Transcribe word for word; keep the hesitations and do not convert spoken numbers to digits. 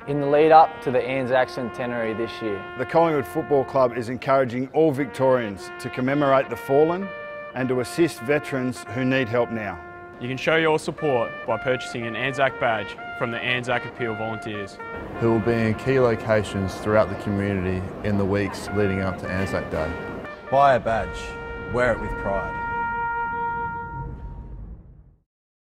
in the lead up to the ANZAC centenary this year. The Collingwood Football Club is encouraging all Victorians to commemorate the fallen and to assist veterans who need help now. You can show your support by purchasing an ANZAC badge from the ANZAC Appeal volunteers, who will be in key locations throughout the community in the weeks leading up to ANZAC Day. Buy a badge, wear it with pride.